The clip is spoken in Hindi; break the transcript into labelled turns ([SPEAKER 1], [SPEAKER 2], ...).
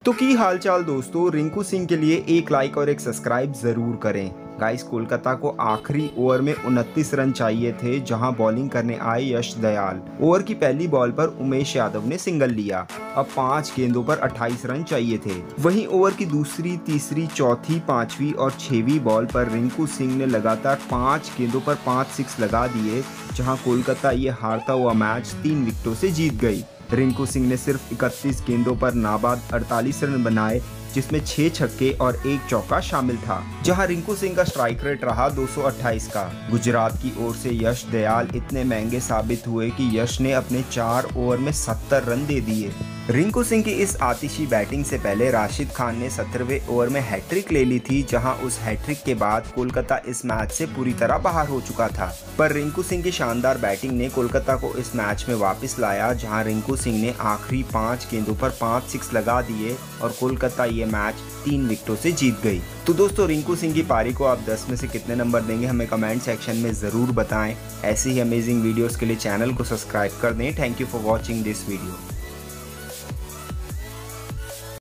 [SPEAKER 1] तो की हालचाल दोस्तों, रिंकू सिंह के लिए एक लाइक और एक सब्सक्राइब जरूर करें। गाइस, कोलकाता को आखिरी ओवर में 29 रन चाहिए थे, जहां बॉलिंग करने आए यश दयाल। ओवर की पहली बॉल पर उमेश यादव ने सिंगल लिया। अब 5 गेंदों पर 28 रन चाहिए थे। वहीं ओवर की दूसरी, तीसरी, चौथी, पांचवी और 6वीं बॉल पर रिंकू सिंह ने लगातार 5 गेंदों पर 5 सिक्स लगा दिए, जहां कोलकाता ये हारता हुआ मैच 3 विकेटों से जीत गई। रिंकू सिंह ने सिर्फ 31 गेंदों पर नाबाद 48 रन बनाए, जिसमें 6 छक्के और 1 चौका शामिल था। जहां रिंकू सिंह का स्ट्राइक रेट रहा 228 का। गुजरात की ओर से यश दयाल इतने महंगे साबित हुए कि यश ने अपने 4 ओवर में 70 रन दे दिए। रिंकू सिंह की इस आतिशी बैटिंग से पहले राशिद खान ने 17वें ओवर में हैट्रिक ले ली थी, जहां उस हैट्रिक के बाद कोलकाता इस मैच से पूरी तरह बाहर हो चुका था। पर रिंकू सिंह की शानदार बैटिंग ने कोलकाता को इस मैच में वापस लाया, जहां रिंकू सिंह ने आखिरी 5 गेंदों पर 5 सिक्स लगा दिए और कोलकाता ये मैच 3 विकेटों से जीत गई। तो दोस्तों, रिंकू सिंह की पारी को आप 10 में से कितने नंबर देंगे, हमें कमेंट सेक्शन में ज़रूर बताएं। ऐसे ही अमेजिंग वीडियोस के लिए चैनल को सब्सक्राइब कर दें। Thank you for watching this video.